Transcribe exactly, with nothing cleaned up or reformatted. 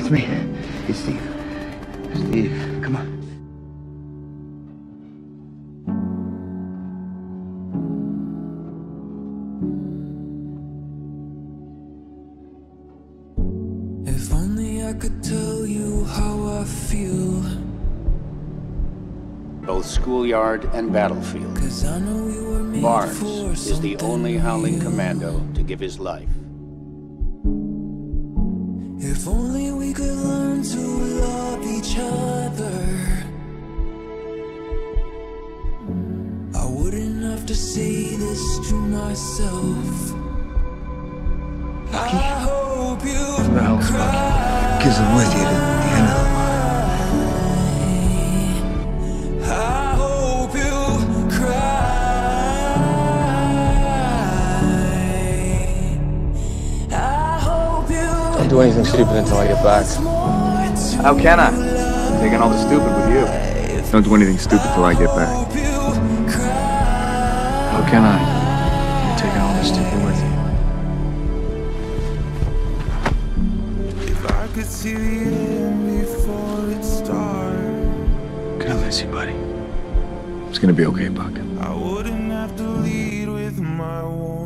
It's me. It's Steve. Steve, come on. If only I could tell you how I feel. Both schoolyard and battlefield. Cause I know we were made Barnes for is the only howling real. commando to give his life. If only we could learn to love each other, I wouldn't have to say this to myself. Bucky? I hope you Who the hell is Bucky? Because I'm with you to the end of the line. I hope you cry. I hope you Don't do anything stupid until I get back. How can I? I'm taking all the stupid with you. Don't do anything stupid till I get back. How can I? I'm taking all the stupid with you. If I could see the end before it starts, Gonna miss you, buddy. It's gonna be okay, Buck. I wouldn't have to lead with my warm